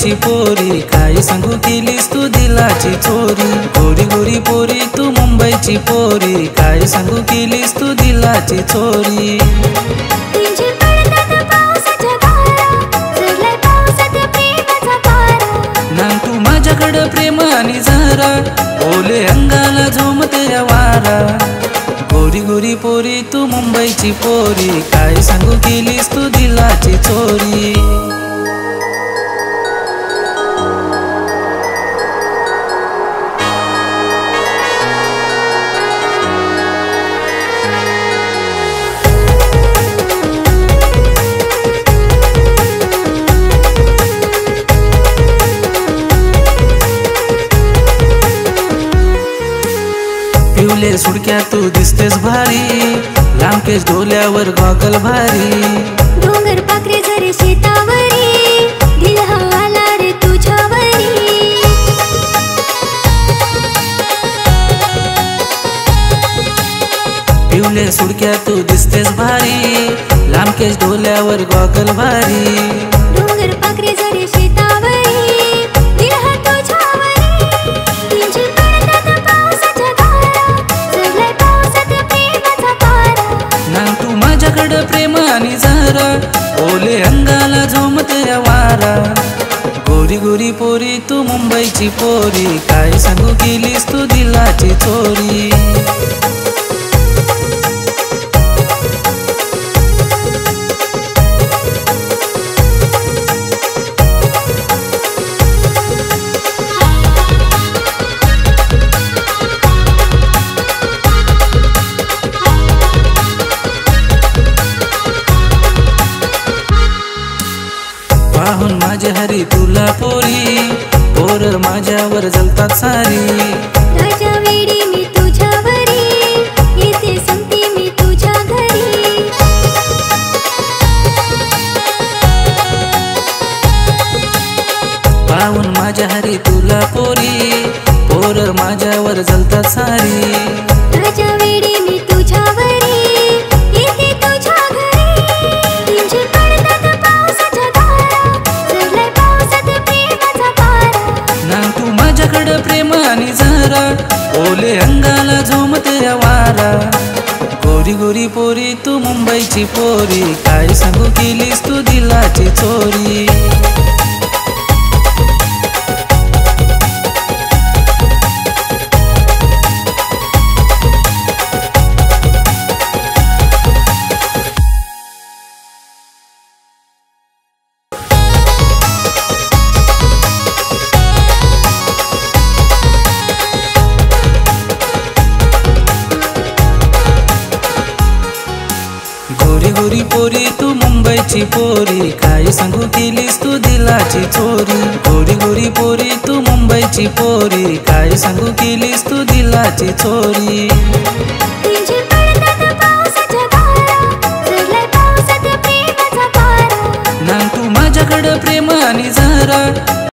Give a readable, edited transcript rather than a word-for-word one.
मुंबईची पोरी, काय सांगू केलीस तू दिलाची चोरी। गोरी गोरी पोरी तू मुंबईची पोरी, काय सांगू केलीस तू दिलाची चोरी। नांग तू माझ्याकडं प्रेम आणि जरा, ओले अंगाला झोमते वारा। गोरी गोरी पोरी तू मुंबईची पोरी, काय सांगू केलीस तू दिलाची चोरी। पिवले सुडक्या तू दिसतेस भारी, लांब केस डोल्यावर गॉगल भारी। डोंगर पाखरे जरे शेतावरी, दिल हवाला रे तुझ्यावरी। पिवले सुडक्या तू दिसतेस भारी, लांब केस डोल्यावर गॉगल भारी। डोंगर पाखरे जरे शेतावरी, दिल हा तुझ्यावरी। तुझी पडतात पावसाच्या धारा, चढलाय पावसात प्रेमाचा पारा। नांग तू माझ्याकडं प्रेम आणि जरा, ओले अंगाला झोमते वारा। गोरी गोरी पोरी तू मुंबईची पोरी, काय सांगू केलीस तू दिलाची चोरी। पाहून माझे हरी तुला पोरी, पोर माझ्यावर जलतात सारी। राजा वेडी मी तुझ्यावरी, येते संगती मी तुझ्या घरी। पाहून माझ्या हरी तुला पोरी, पोर माझ्यावर जलतात सारी। राजा वेडी मी तुझ्यावरी, येते तुझ्या घरी। तुझी पडतात पावसाच्या धारा, चढलाय पावसात प्रेमाचा पारा। नांग तू माझ्याकडं प्रेम आणि जरा, ओले अंगाला झोमते वारा। गोरी गोरी पोरी तू मुंबईची पोरी, काय सांगू केलीस तू दिलाची चोरी। गोरी गोरी पोरी तू मुंबईची पोरी, काय सांगू केलीस तू दिलाची चोरी। गोरी गोरी पोरी तू मुंबईची पोरी, काय सांगू केलीस तू दिलाची चोरी। तुझी पडतात पावसाच्या धारा, चढलाय पावसात प्रेमाचा पारा। नांग तू माझ्याकडं प्रेम आणि जरा,